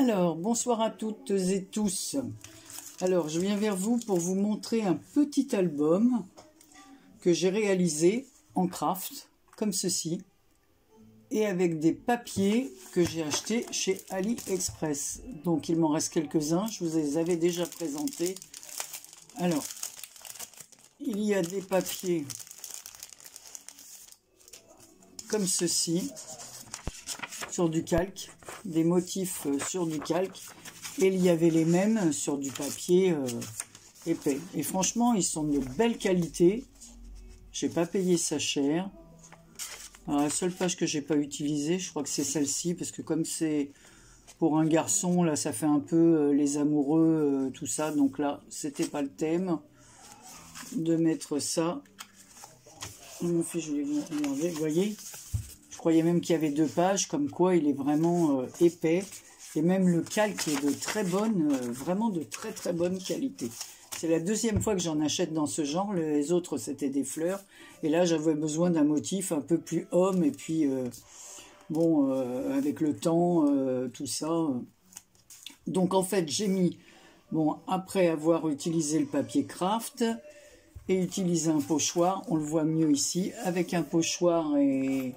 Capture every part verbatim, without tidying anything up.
Alors, bonsoir à toutes et tous. Alors, je viens vers vous pour vous montrer un petit album que j'ai réalisé en craft, comme ceci, et avec des papiers que j'ai achetés chez AliExpress. Donc, il m'en reste quelques-uns, je vous les avais déjà présentés. Alors, il y a des papiers comme ceci, sur du calque, des motifs sur du calque, et il y avait les mêmes sur du papier euh, épais. Et franchement, ils sont de belle qualité. J'ai pas payé ça cher. Alors, la seule page que j'ai pas utilisée, je crois que c'est celle-ci, parce que comme c'est pour un garçon, là, ça fait un peu euh, les amoureux, euh, tout ça. Donc là, c'était pas le thème de mettre ça. Mon fils, je l'ai enlevé, vous voyez. Je croyais même qu'il y avait deux pages, comme quoi il est vraiment euh, épais. Et même le calque est de très bonne, euh, vraiment de très très bonne qualité. C'est la deuxième fois que j'en achète dans ce genre. Les autres, c'était des fleurs. Et là, j'avais besoin d'un motif un peu plus homme. Et puis, euh, bon, euh, avec le temps, euh, tout ça. Donc, en fait, j'ai mis, bon, après avoir utilisé le papier craft et utilisé un pochoir, on le voit mieux ici, avec un pochoir et...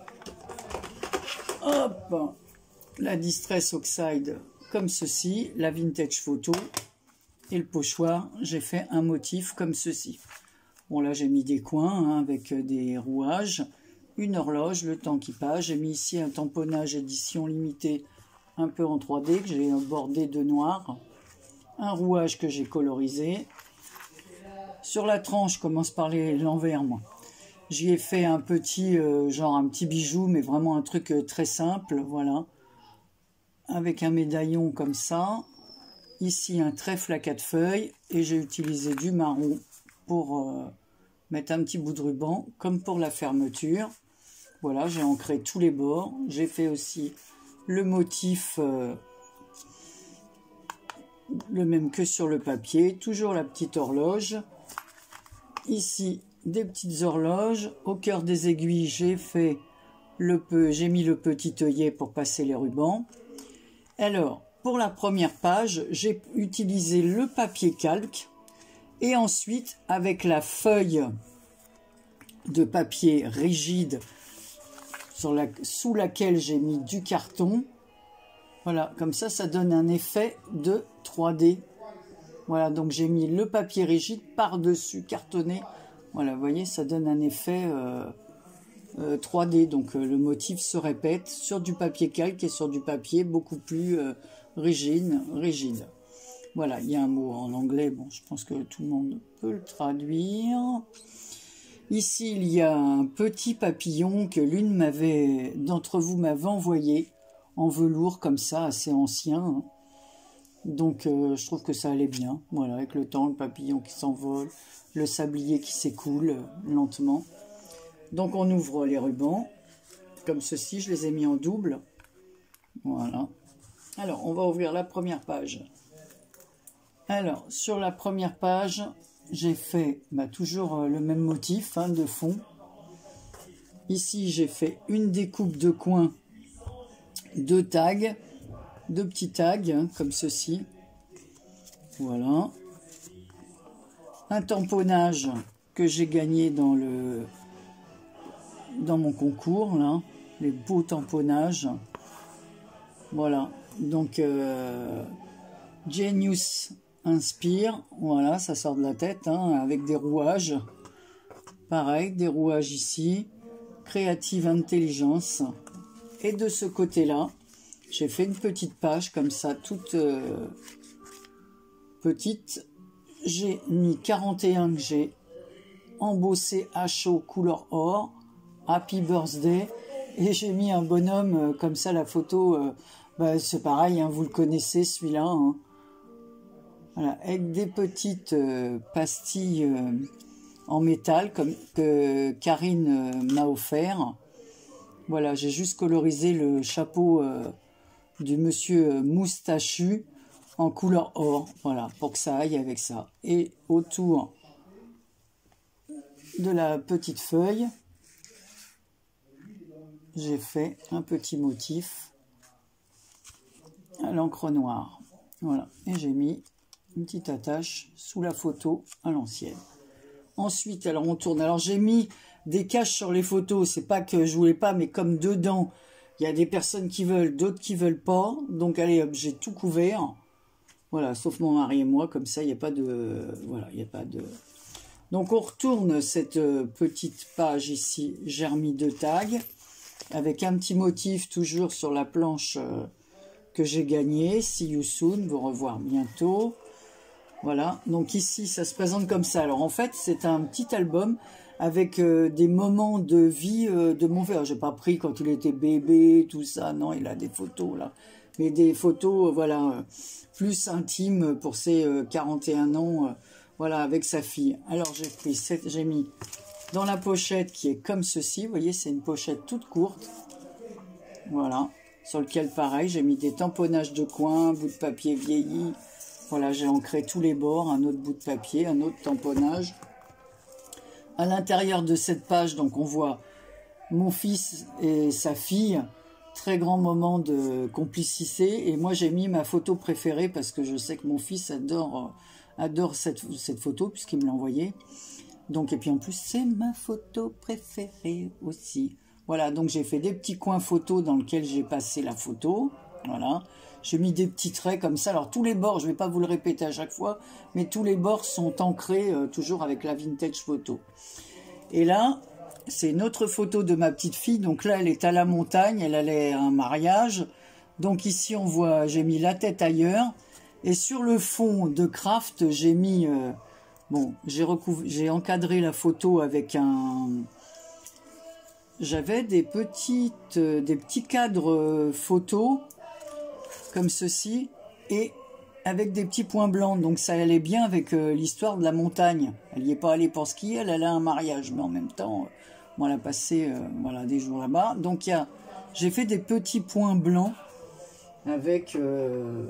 Hop, la Distress Oxide comme ceci, la Vintage Photo et le pochoir, j'ai fait un motif comme ceci. Bon là j'ai mis des coins hein, avec des rouages, une horloge, le temps qui passe. J'ai mis ici un tamponnage édition limitée un peu en trois D que j'ai bordé de noir, un rouage que j'ai colorisé. Sur la tranche, je commence par l'envers moi. J'y ai fait un petit, euh, genre un petit bijou, mais vraiment un truc euh, très simple, voilà. Avec un médaillon comme ça. Ici, un trèfle à quatre feuilles. Et j'ai utilisé du marron pour euh, mettre un petit bout de ruban, comme pour la fermeture. Voilà, j'ai ancré tous les bords. J'ai fait aussi le motif, euh, le même que sur le papier. Toujours la petite horloge. Ici, des petites horloges. Au cœur des aiguilles, j'ai fait le peu, j'ai mis le petit œillet pour passer les rubans. Alors, pour la première page, j'ai utilisé le papier calque et ensuite, avec la feuille de papier rigide sur la, sous laquelle j'ai mis du carton. Voilà, comme ça, ça donne un effet de trois D. Voilà, donc j'ai mis le papier rigide par-dessus cartonné. Voilà, vous voyez, ça donne un effet euh, euh, trois D. Donc euh, le motif se répète sur du papier calque et sur du papier beaucoup plus euh, rigide, rigide. Voilà, il y a un mot en anglais. Bon, je pense que tout le monde peut le traduire. Ici, il y a un petit papillon que l'une m'avait d'entre vous m'avait envoyé en velours comme ça, assez ancien. Hein. Donc, euh, je trouve que ça allait bien. Voilà, avec le temps, le papillon qui s'envole, le sablier qui s'écoule euh, lentement. Donc, on ouvre les rubans, comme ceci. Je les ai mis en double. Voilà. Alors, on va ouvrir la première page. Alors, sur la première page, j'ai fait bah, toujours euh, le même motif hein, de fond. Ici, j'ai fait une découpe de coin, deux tags. Deux petits tags, hein, comme ceci. Voilà. Un tamponnage que j'ai gagné dans le dans mon concours, là. Les beaux tamponnages. Voilà. Donc, euh, Genius Inspire. Voilà, ça sort de la tête, hein, avec des rouages. Pareil, des rouages ici. Creative Intelligence. Et de ce côté-là, j'ai fait une petite page comme ça, toute euh, petite. J'ai mis quarante et un que j'ai embossé à chaud couleur or. Happy Birthday. Et j'ai mis un bonhomme euh, comme ça, la photo. Euh, bah, c'est pareil, hein, vous le connaissez celui-là. Hein. Voilà, avec des petites euh, pastilles euh, en métal comme que Karine euh, m'a offert. Voilà, j'ai juste colorisé le chapeau... Euh, du monsieur moustachu en couleur or, voilà, pour que ça aille avec ça. Et autour de la petite feuille, j'ai fait un petit motif à l'encre noire. Voilà, et j'ai mis une petite attache sous la photo à l'ancienne. Ensuite, alors on tourne. Alors j'ai mis des caches sur les photos, c'est pas que je voulais pas, mais comme dedans, il y a des personnes qui veulent, d'autres qui veulent pas. Donc allez hop, j'ai tout couvert. Voilà, sauf mon mari et moi, comme ça, il n'y a pas de... Voilà, il n'y a pas de... Donc on retourne cette petite page ici, j'ai remis deux tags, avec un petit motif toujours sur la planche que j'ai gagnée. See you soon, vous revoir bientôt. Voilà, donc ici, ça se présente comme ça. Alors en fait, c'est un petit album avec euh, des moments de vie euh, de mon frère. J'ai pas pris quand il était bébé, tout ça. Non, il a des photos là. Mais des photos, euh, voilà, euh, plus intimes pour ses euh, quarante et un ans, euh, voilà, avec sa fille. Alors j'ai pris, j'ai mis dans la pochette qui est comme ceci. Vous voyez, c'est une pochette toute courte. Voilà, sur lequel pareil, j'ai mis des tamponnages de coin, bout de papier vieilli. Voilà, j'ai ancré tous les bords, un autre bout de papier, un autre tamponnage. À l'intérieur de cette page, donc on voit mon fils et sa fille, très grand moment de complicité. Et moi, j'ai mis ma photo préférée parce que je sais que mon fils adore, adore cette, cette photo puisqu'il me l'a envoyée. Donc, et puis en plus, c'est ma photo préférée aussi. Voilà, donc j'ai fait des petits coins photos dans lesquels j'ai passé la photo. Voilà. J'ai mis des petits traits comme ça. Alors tous les bords, je ne vais pas vous le répéter à chaque fois, mais tous les bords sont ancrés euh, toujours avec la vintage photo. Et là, c'est une autre photo de ma petite fille. Donc là, elle est à la montagne, elle allait à un mariage. Donc ici, on voit, j'ai mis la tête ailleurs. Et sur le fond de craft, j'ai mis, euh, bon, j'ai recouv... j'ai encadré la photo avec un... J'avais des petites, euh, des petits cadres euh, photos comme ceci, et avec des petits points blancs, donc ça allait bien avec euh, l'histoire de la montagne. Elle n'y est pas allée pour skier, elle allait à un mariage, mais en même temps, euh, bon, elle a passé euh, voilà, des jours là-bas. Donc j'ai fait des petits points blancs avec euh,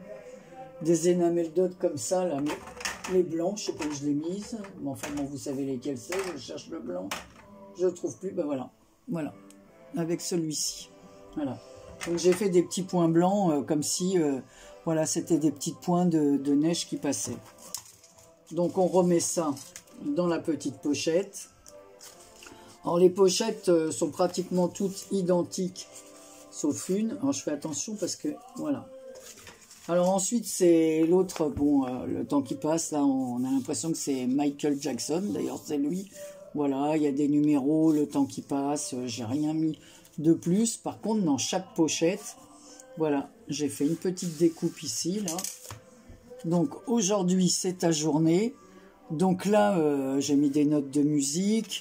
des énamels d'autres comme ça, là, les blancs, je sais pas où je l'ai mise, mais enfin bon, vous savez lesquels c'est, je cherche le blanc, je le trouve plus, ben voilà, voilà, avec celui-ci, voilà. Donc j'ai fait des petits points blancs euh, comme si euh, voilà, c'était des petits points de, de neige qui passaient. Donc on remet ça dans la petite pochette. Alors les pochettes euh, sont pratiquement toutes identiques sauf une. Alors je fais attention parce que voilà. Alors ensuite c'est l'autre, bon euh, le temps qui passe là on a l'impression que c'est Michael Jackson, d'ailleurs c'est lui. Voilà, il y a des numéros, le temps qui passe, euh, j'ai rien mis de plus. Par contre, dans chaque pochette, voilà, j'ai fait une petite découpe ici, là. Donc, aujourd'hui, c'est ta journée. Donc là, euh, j'ai mis des notes de musique.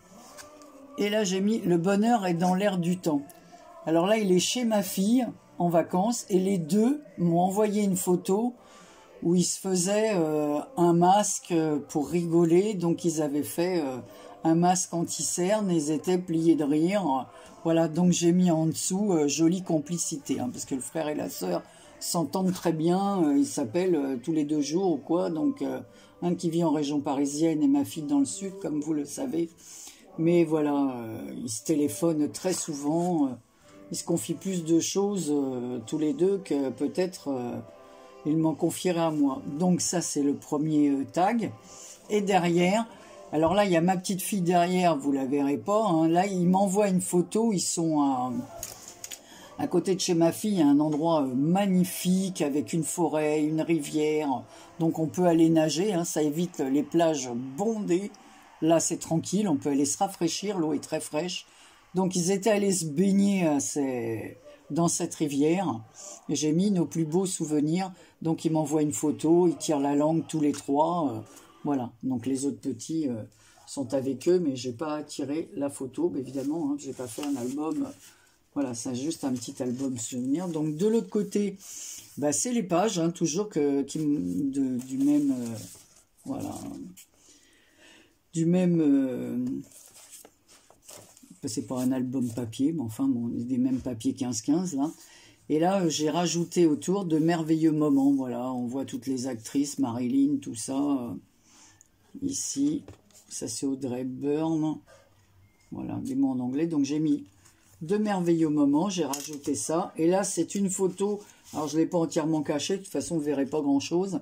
Et là, j'ai mis « Le bonheur est dans l'air du temps ». Alors là, il est chez ma fille, en vacances. Et les deux m'ont envoyé une photo où ils se faisaient euh, un masque pour rigoler. Donc, ils avaient fait euh, un masque anti-cerne. Ils étaient pliés de rire. Voilà, donc j'ai mis en dessous euh, jolie complicité, hein, parce que le frère et la sœur s'entendent très bien, euh, ils s'appellent euh, tous les deux jours ou quoi, donc euh, un qui vit en région parisienne et ma fille dans le sud, comme vous le savez. Mais voilà, euh, ils se téléphonent très souvent, euh, ils se confient plus de choses euh, tous les deux que peut-être euh, ils m'en confieraient à moi. Donc ça, c'est le premier euh, tag. Et derrière... Alors là, il y a ma petite fille derrière, vous la verrez pas. Hein. Là, ils m'envoient une photo. Ils sont à, à côté de chez ma fille, à un endroit magnifique avec une forêt, une rivière. Donc on peut aller nager, hein. Ça évite les plages bondées. Là, c'est tranquille, on peut aller se rafraîchir. L'eau est très fraîche. Donc ils étaient allés se baigner à ces... dans cette rivière. Et j'ai mis nos plus beaux souvenirs. Donc ils m'envoient une photo, ils tirent la langue tous les trois. Euh, Voilà, donc les autres petits euh, sont avec eux, mais j'ai pas tiré la photo, mais évidemment, hein, j'ai pas fait un album, euh, voilà, c'est juste un petit album souvenir. Donc de l'autre côté, bah, c'est les pages, hein, toujours que, qui, de, du même, euh, voilà, du même, euh, c'est pas un album papier, mais enfin, bon, des mêmes papiers quinze quinze, là. Et là, j'ai rajouté autour de merveilleux moments, voilà, on voit toutes les actrices, Marilyn, tout ça, euh, ici, ça c'est Audrey Hepburn, voilà, des mots en anglais. Donc j'ai mis de merveilleux moments, j'ai rajouté ça. Et là, c'est une photo Alors, je ne l'ai pas entièrement caché, de toute façon, vous ne verrez pas grand-chose.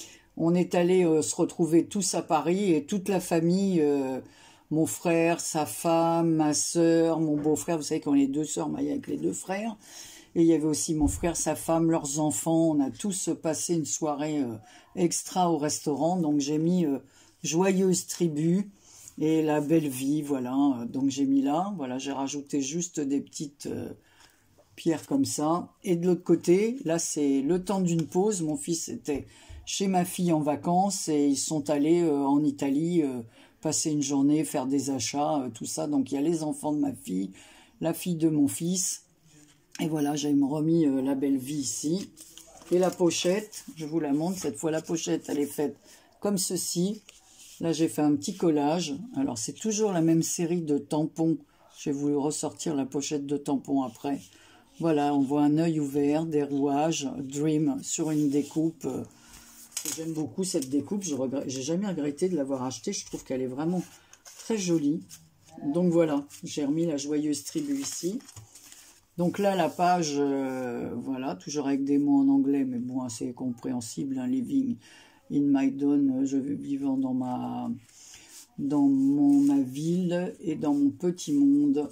On est allé euh, se retrouver tous à Paris et toute la famille, euh, mon frère, sa femme, ma sœur, mon beau-frère, vous savez qu'on est deux sœurs, mais avec les deux frères. Et il y avait aussi mon frère, sa femme, leurs enfants. On a tous passé une soirée euh, extra au restaurant. Donc j'ai mis euh, Joyeuse Tribu et La Belle Vie, voilà. Donc j'ai mis là, voilà, j'ai rajouté juste des petites euh, pierres comme ça. Et de l'autre côté, là c'est le temps d'une pause. Mon fils était chez ma fille en vacances et ils sont allés euh, en Italie euh, passer une journée, faire des achats, euh, tout ça. Donc il y a les enfants de ma fille, la fille de mon fils. Et voilà, j'ai remis euh, La Belle Vie ici. Et la pochette, je vous la montre. Cette fois, la pochette, elle est faite comme ceci. Là, j'ai fait un petit collage. Alors, c'est toujours la même série de tampons. Je vais vous ressortir la pochette de tampons après. Voilà, on voit un œil ouvert, des rouages, Dream sur une découpe. J'aime beaucoup cette découpe. Je n'ai jamais regretté de l'avoir achetée. Je trouve qu'elle est vraiment très jolie. Donc voilà, j'ai remis la Joyeuse Tribu ici. Donc là, la page, euh, voilà, toujours avec des mots en anglais, mais bon, assez compréhensible, hein, living in my dawn, je vais vivant dans ma, dans mon, ma ville et dans mon petit monde.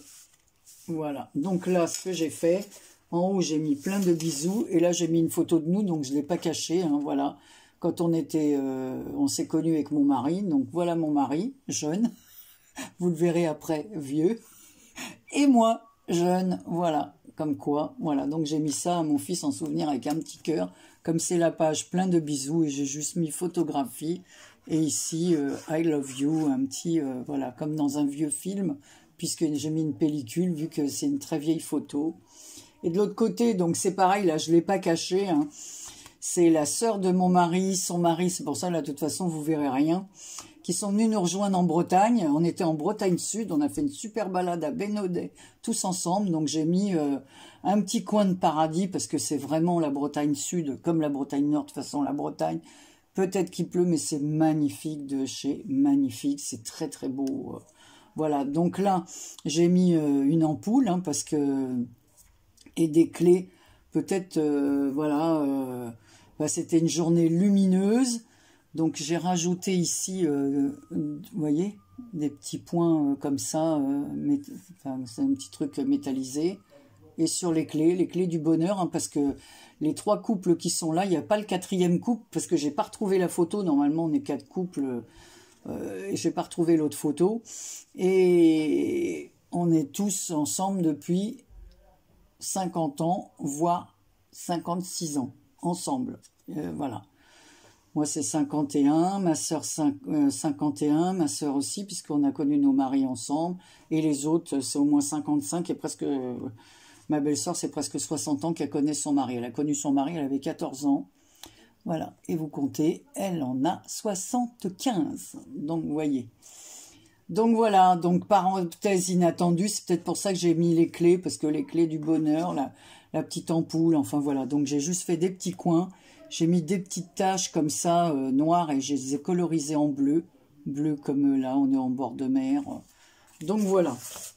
Voilà, donc là, ce que j'ai fait, en haut, j'ai mis plein de bisous, et là, j'ai mis une photo de nous, donc je ne l'ai pas caché, hein, voilà. Quand on était, euh, on s'est connus avec mon mari, donc voilà mon mari, jeune, vous le verrez après, vieux, et moi, jeune, voilà, comme quoi, voilà, donc j'ai mis ça à mon fils en souvenir avec un petit cœur, comme c'est la page plein de bisous, et j'ai juste mis photographie, et ici, euh, I love you, un petit, euh, voilà, comme dans un vieux film, puisque j'ai mis une pellicule, vu que c'est une très vieille photo. Et de l'autre côté, donc c'est pareil, là, je ne l'ai pas caché, hein, c'est la sœur de mon mari, son mari, c'est pour ça, là, de toute façon, vous verrez rien, qui sont venus nous rejoindre en Bretagne. On était en Bretagne Sud, on a fait une super balade à Bénodet, tous ensemble. Donc j'ai mis euh, un petit coin de paradis, parce que c'est vraiment la Bretagne Sud, comme la Bretagne Nord, de toute façon la Bretagne. Peut-être qu'il pleut, mais c'est magnifique de chez magnifique, c'est très très beau. Voilà, donc là, j'ai mis euh, une ampoule, hein, parce que... et des clés, peut-être, euh, voilà, euh, bah, c'était une journée lumineuse. Donc j'ai rajouté ici, euh, vous voyez, des petits points euh, comme ça, euh, enfin, c'est un petit truc métallisé. Et sur les clés, les clés du bonheur, hein, parce que les trois couples qui sont là, il n'y a pas le quatrième couple, parce que j'ai pas retrouvé la photo, normalement on est quatre couples, euh, et j'ai pas retrouvé l'autre photo. Et on est tous ensemble depuis cinquante ans, voire cinquante-six ans, ensemble, euh, voilà. Moi, c'est cinquante et un, ma sœur cinquante et un, ma sœur aussi, puisqu'on a connu nos maris ensemble. Et les autres, c'est au moins cinquante-cinq, et presque... Ma belle-sœur, c'est presque soixante ans qu'elle connaît son mari. Elle a connu son mari, elle avait quatorze ans. Voilà, et vous comptez, elle en a soixante-quinze. Donc, vous voyez. Donc, voilà, donc parenthèse inattendue, c'est peut-être pour ça que j'ai mis les clés, parce que les clés du bonheur, la, la petite ampoule, enfin voilà. Donc, j'ai juste fait des petits coins. J'ai mis des petites taches comme ça, euh, noires, et je les ai colorisées en bleu. Bleu comme là, on est en bord de mer. Donc voilà.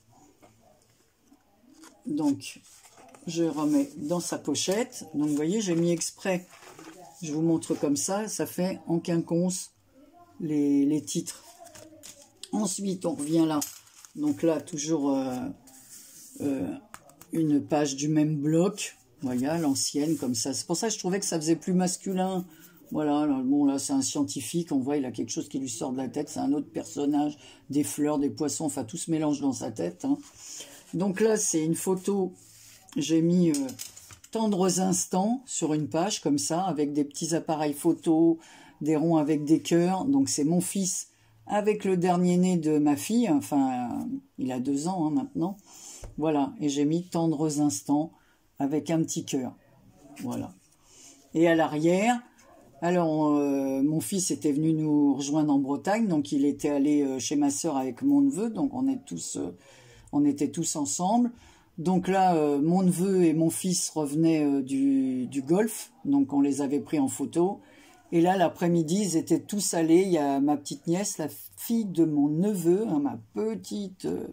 Donc, je remets dans sa pochette. Donc, vous voyez, j'ai mis exprès. Je vous montre comme ça. Ça fait en quinconce les, les titres. Ensuite, on revient là. Donc là, toujours euh, euh, une page du même bloc. Voilà, l'ancienne, comme ça. C'est pour ça que je trouvais que ça faisait plus masculin. Voilà, alors, bon, là, c'est un scientifique. On voit, il a quelque chose qui lui sort de la tête. C'est un autre personnage. Des fleurs, des poissons, enfin, tout se mélange dans sa tête. Hein. Donc là, c'est une photo. J'ai mis euh, tendres instants sur une page, comme ça, avec des petits appareils photo, des ronds avec des cœurs. Donc, c'est mon fils avec le dernier né de ma fille. Enfin, il a deux ans hein, maintenant. Voilà, et j'ai mis tendres instants avec un petit cœur. Voilà. Et à l'arrière, alors euh, mon fils était venu nous rejoindre en Bretagne, donc il était allé euh, chez ma sœur avec mon neveu, donc on est tous, euh, on était tous ensemble. Donc là, euh, mon neveu et mon fils revenaient euh, du, du golf, donc on les avait pris en photo. Et là, l'après-midi, ils étaient tous allés. Il y a ma petite nièce, la fille de mon neveu, hein, ma petite euh,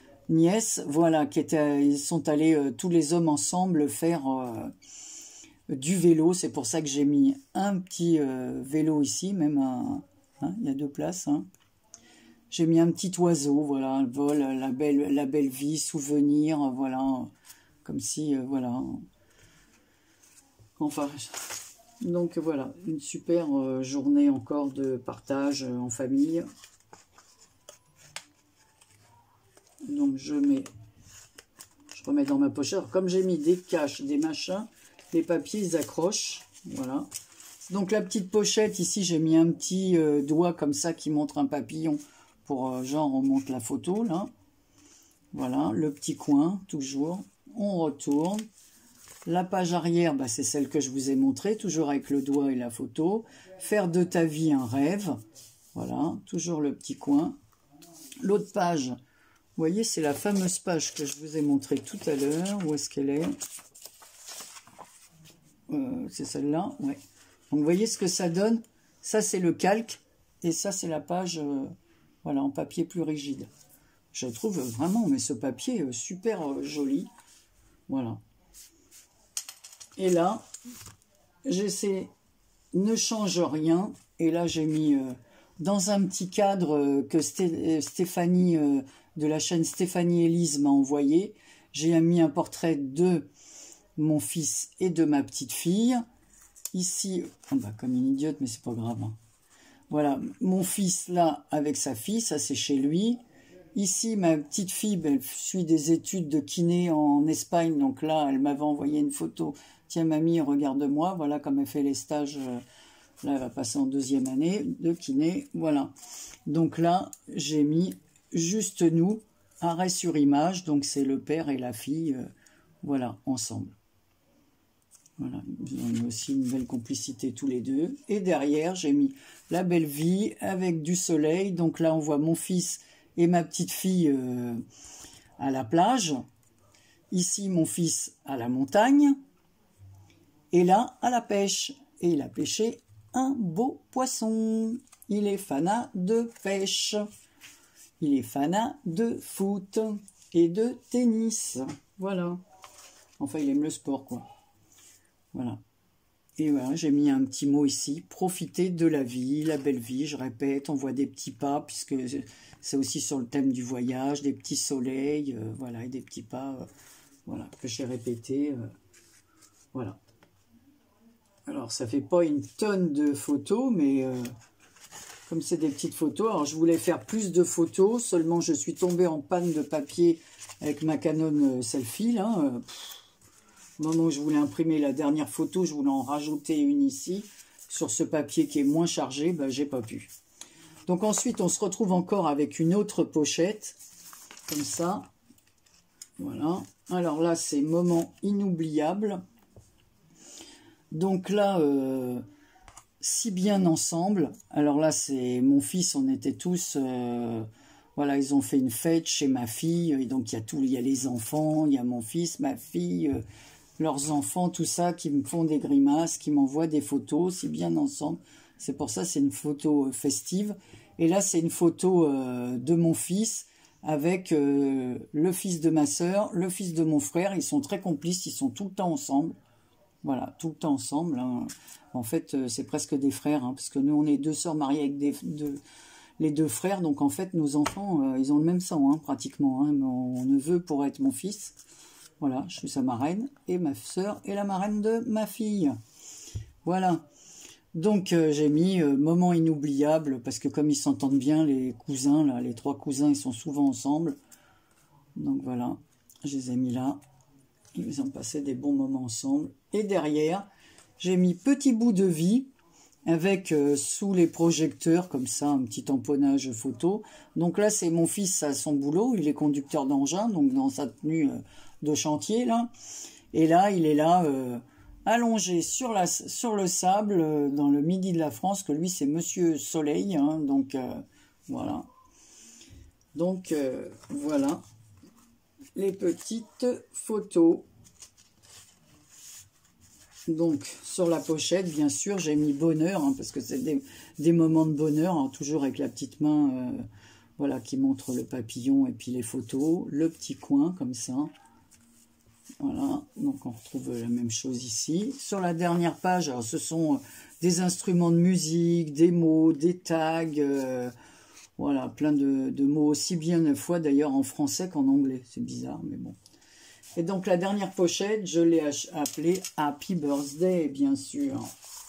nièce, voilà, qui était, ils sont allés euh, tous les hommes ensemble faire euh, du vélo. C'est pour ça que j'ai mis un petit euh, vélo ici, même un, hein, il y a deux places. Hein. J'ai mis un petit oiseau, voilà, vol, la belle, la belle vie, souvenir, voilà, comme si, euh, voilà. Enfin, donc voilà, une super euh, journée encore de partage euh, en famille. Donc je mets, je remets dans ma pochette. Alors, comme j'ai mis des caches, des machins, les papiers ils accrochent, voilà. Donc la petite pochette ici, j'ai mis un petit euh, doigt comme ça qui montre un papillon pour euh, genre on monte la photo là. Voilà, le petit coin toujours. On retourne. La page arrière, bah, c'est celle que je vous ai montrée, toujours avec le doigt et la photo. Faire de ta vie un rêve. Voilà, toujours le petit coin. L'autre page, vous voyez, c'est la fameuse page que je vous ai montrée tout à l'heure. Où est-ce qu'elle est, euh, c'est celle-là, ouais. Donc, vous voyez ce que ça donne. Ça, c'est le calque. Et ça, c'est la page, euh, voilà, en papier plus rigide. Je trouve vraiment, mais ce papier, euh, super euh, joli. Voilà. Et là, j'essaie, ne change rien. Et là, j'ai mis euh, dans un petit cadre euh, que Sté Stéphanie, euh, de la chaîne Stéphanie Elise m'a envoyé. J'ai mis un portrait de mon fils et de ma petite fille. Ici, oh bah, comme une idiote, mais c'est pas grave. Hein. Voilà, mon fils là, avec sa fille, ça c'est chez lui. Ici, ma petite fille, elle suit des études de kiné en Espagne. Donc là, elle m'avait envoyé une photo. Tiens, mamie, regarde-moi. Voilà, comme elle fait les stages. Euh, là, elle va passer en deuxième année de kiné. Voilà. Donc là, j'ai mis juste nous, arrêt sur image. Donc c'est le père et la fille, euh, voilà, ensemble. Voilà, on a aussi une belle complicité tous les deux. Et derrière, j'ai mis la belle vie avec du soleil. Donc là, on voit mon fils et ma petite fille euh, à la plage. Ici, mon fils à la montagne. Et là, à la pêche. Et il a pêché un beau poisson. Il est fanat de pêche. Il est fanat de foot et de tennis. Voilà. Enfin, il aime le sport, quoi. Voilà. Et voilà, j'ai mis un petit mot ici. Profiter de la vie, la belle vie. Je répète, on voit des petits pas, puisque c'est aussi sur le thème du voyage, des petits soleils, euh, voilà, et des petits pas, euh, voilà, que j'ai répété. Euh, voilà. Alors, ça fait pas une tonne de photos, mais euh, comme c'est des petites photos, alors je voulais faire plus de photos, seulement je suis tombée en panne de papier avec ma Canon selfie, là. Euh, Au moment où je voulais imprimer la dernière photo, je voulais en rajouter une ici. Sur ce papier qui est moins chargé, ben, j'ai pas pu. Donc ensuite, on se retrouve encore avec une autre pochette. Comme ça. Voilà. Alors là, c'est moment inoubliable. Donc là, euh, si bien ensemble. Alors là, c'est mon fils, on était tous... Euh, voilà, ils ont fait une fête chez ma fille. Et donc, il y a tout, il y a les enfants, il y a mon fils, ma fille... Euh, leurs enfants, tout ça, qui me font des grimaces, qui m'envoient des photos, si bien ensemble. C'est pour ça, c'est une photo festive. Et là, c'est une photo euh, de mon fils avec euh, le fils de ma sœur, le fils de mon frère. Ils sont très complices, ils sont tout le temps ensemble. Voilà, tout le temps ensemble. Hein. En fait, euh, c'est presque des frères, hein, parce que nous, on est deux sœurs mariées avec des, deux, les deux frères. Donc, en fait, nos enfants, euh, ils ont le même sang, hein, pratiquement. Hein. Mon neveu pourrait être mon fils. Voilà, je suis sa marraine, et ma sœur est la marraine de ma fille. Voilà. Donc, euh, j'ai mis euh, moment inoubliable, parce que comme ils s'entendent bien, les cousins, là, les trois cousins, ils sont souvent ensemble. Donc, voilà, je les ai mis là. Ils ont passé des bons moments ensemble. Et derrière, j'ai mis petit bout de vie, avec euh, sous les projecteurs, comme ça, un petit tamponnage photo. Donc là, c'est mon fils à son boulot, il est conducteur d'engin, donc dans sa tenue... Euh, de chantier là, et là il est là euh, allongé sur, la, sur le sable euh, dans le midi de la France, que lui c'est Monsieur Soleil, hein, donc euh, voilà, donc euh, voilà les petites photos. Donc sur la pochette, bien sûr, j'ai mis bonheur, hein, parce que c'est des, des moments de bonheur, hein, toujours avec la petite main euh, voilà, qui montre le papillon et puis les photos, le petit coin comme ça. Voilà, donc on retrouve la même chose ici. Sur la dernière page, alors ce sont des instruments de musique, des mots, des tags, euh, voilà, plein de, de mots, aussi bien une fois d'ailleurs en français qu'en anglais. C'est bizarre, mais bon. Et donc la dernière pochette, je l'ai appelée Happy Birthday, bien sûr.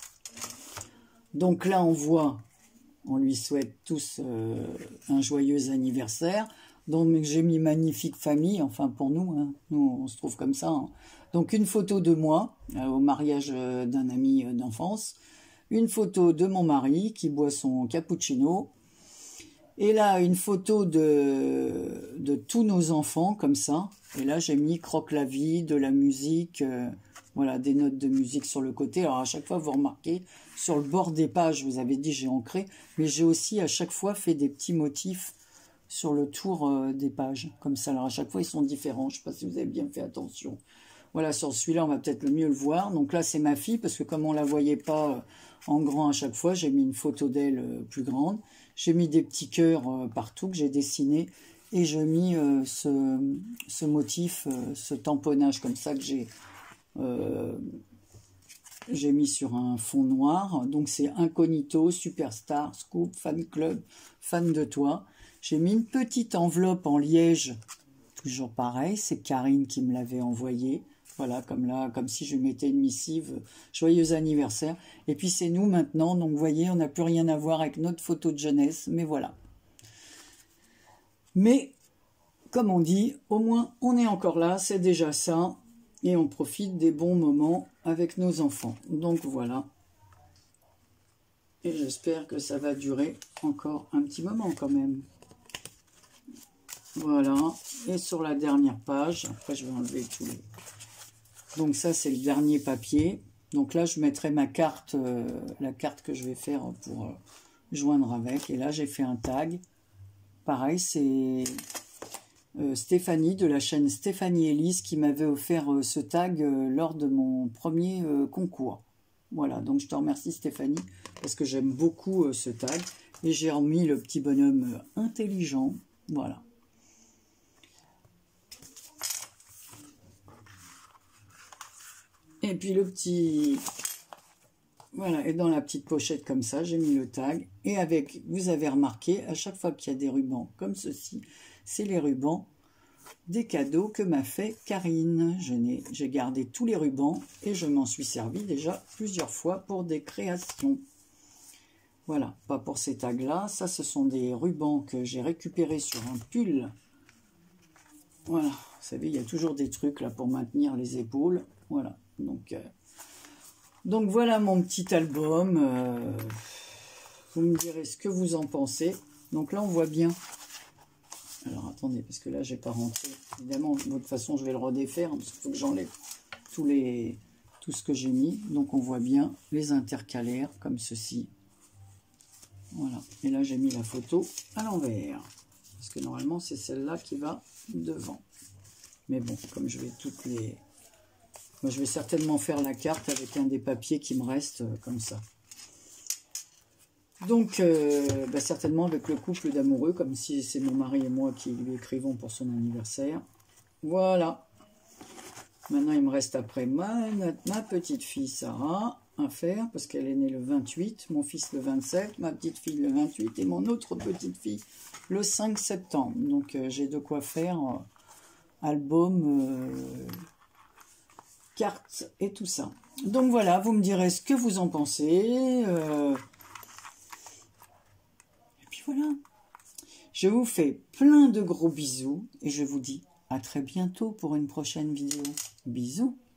Donc là, on voit, on lui souhaite tous euh, un joyeux anniversaire. Donc j'ai mis magnifique famille, enfin pour nous, hein, nous on se trouve comme ça. Hein. Donc une photo de moi euh, au mariage euh, d'un ami euh, d'enfance, une photo de mon mari qui boit son cappuccino, et là une photo de, de tous nos enfants comme ça, et là j'ai mis croque la vie, de la musique, euh, voilà, des notes de musique sur le côté. Alors à chaque fois vous remarquez, sur le bord des pages, je vous avais dit j'ai ancré, mais j'ai aussi à chaque fois fait des petits motifs sur le tour euh, des pages, comme ça. Alors à chaque fois, ils sont différents. Je ne sais pas si vous avez bien fait attention. Voilà, sur celui-là, on va peut-être le mieux le voir. Donc là, c'est ma fille, parce que comme on ne la voyait pas euh, en grand à chaque fois, j'ai mis une photo d'elle euh, plus grande. J'ai mis des petits cœurs euh, partout que j'ai dessinés. Et j'ai mis euh, ce, ce motif, euh, ce tamponnage comme ça que j'ai euh, j'ai mis sur un fond noir. Donc c'est Incognito, Superstar, Scoop, Fan Club, Fan de toi. J'ai mis une petite enveloppe en liège, toujours pareil, c'est Karine qui me l'avait envoyé. Voilà, comme là, comme si je mettais une missive, joyeux anniversaire. Et puis c'est nous maintenant, donc vous voyez, on n'a plus rien à voir avec notre photo de jeunesse, mais voilà. Mais, comme on dit, au moins on est encore là, c'est déjà ça, et on profite des bons moments avec nos enfants. Donc voilà. Et j'espère que ça va durer encore un petit moment quand même. Voilà, et sur la dernière page, après je vais enlever tous les... Donc ça c'est le dernier papier. Donc là je mettrai ma carte, euh, la carte que je vais faire pour euh, joindre avec. Et là j'ai fait un tag. Pareil, c'est euh, Stéphanie de la chaîne Stéphanie Elise qui m'avait offert euh, ce tag euh, lors de mon premier euh, concours. Voilà, donc je te remercie Stéphanie parce que j'aime beaucoup euh, ce tag. Et j'ai remis le petit bonhomme euh, intelligent. Voilà. Et puis le petit, voilà, et dans la petite pochette comme ça, j'ai mis le tag. Et avec, vous avez remarqué, à chaque fois qu'il y a des rubans comme ceci, c'est les rubans des cadeaux que m'a fait Karine. J'ai gardé tous les rubans et je m'en suis servi déjà plusieurs fois pour des créations. Voilà, pas pour ces tags-là. Ça, ce sont des rubans que j'ai récupérés sur un pull. Voilà, vous savez, il y a toujours des trucs là pour maintenir les épaules. Voilà. Donc, euh, donc voilà mon petit album. Euh, vous me direz ce que vous en pensez. Donc là, on voit bien. Alors attendez, parce que là, j'ai pas rentré. Évidemment, de toute façon, je vais le redéfaire parce qu'il faut que j'enlève tous les, tout ce que j'ai mis. Donc on voit bien les intercalaires comme ceci. Voilà. Et là, j'ai mis la photo à l'envers. Parce que normalement, c'est celle-là qui va devant. Mais bon, comme je vais toutes les... Moi, je vais certainement faire la carte avec un des papiers qui me reste euh, comme ça. Donc, euh, bah, certainement avec le couple d'amoureux, comme si c'est mon mari et moi qui lui écrivons pour son anniversaire. Voilà. Maintenant, il me reste après ma, ma petite fille Sarah à faire, parce qu'elle est née le vingt-huit, mon fils le vingt-sept, ma petite fille le vingt-huit et mon autre petite fille le cinq septembre. Donc, euh, j'ai de quoi faire euh, album... Euh, cartes et tout ça. Donc voilà, vous me direz ce que vous en pensez. Euh... Et puis voilà. Je vous fais plein de gros bisous et je vous dis à très bientôt pour une prochaine vidéo. Bisous.